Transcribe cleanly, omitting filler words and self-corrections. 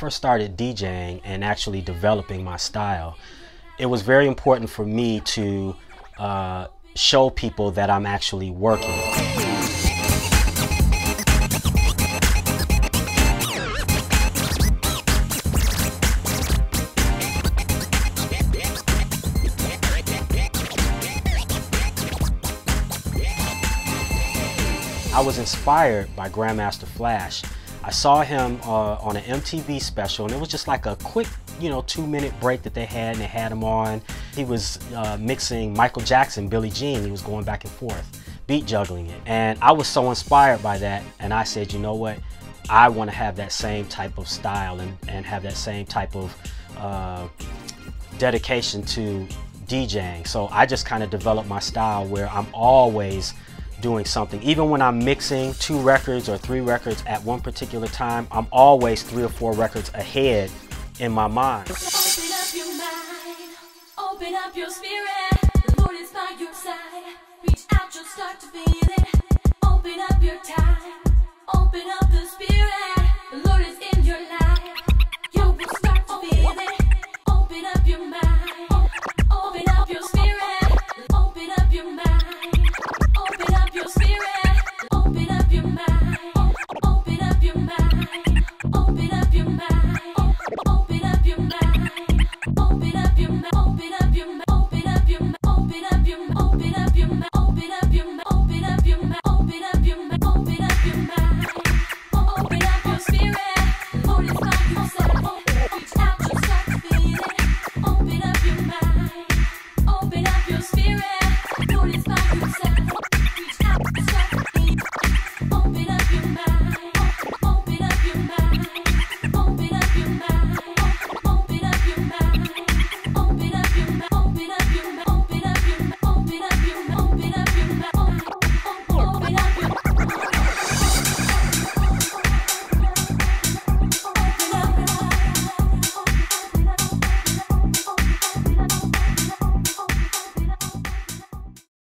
first started DJing and actually developing my style, it was very important for me to show people that I'm actually working. I was inspired by Grandmaster Flash. I saw him on an MTV special, and it was just like a quick, 2-minute break that they had, and they had him on. He was mixing Michael Jackson, Billie Jean. He was going back and forth, beat juggling it. And I was so inspired by that, and I said, you know what? I want to have that same type of style and have that same type of dedication to DJing. So I just kind of developed my style where I'm always doing something. Even when I'm mixing 2 records or 3 records at one particular time, I'm always 3 or 4 records ahead in my mind. Open up your mind, open up your spirit. The Lord is by your side. Reach out, you'll start to feel it. Open up your time, open up the spirit.